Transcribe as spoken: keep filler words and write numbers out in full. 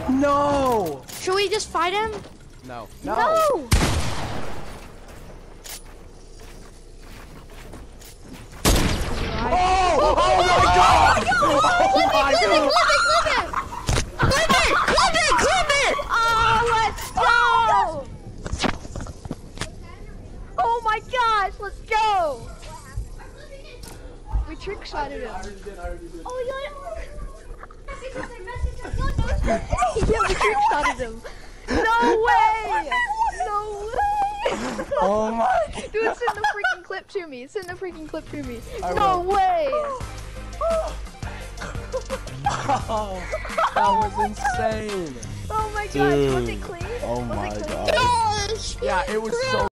No! Should we just fight him? No. No! No! Oh! Oh my god! Oh my god! Clip it! Clip it! Clip it! Oh, let's go! Oh my gosh, let's go! We trick shotted him. Oh, yeah. Yeah, we trick shotted him. No way! No way! Oh my! Dude, send the freaking clip to me. Send the freaking clip to me. I No will. way! Oh, that was insane. Oh my gosh, Dude. was it clean? Oh was my it clean? god. Gosh! Yeah, it was so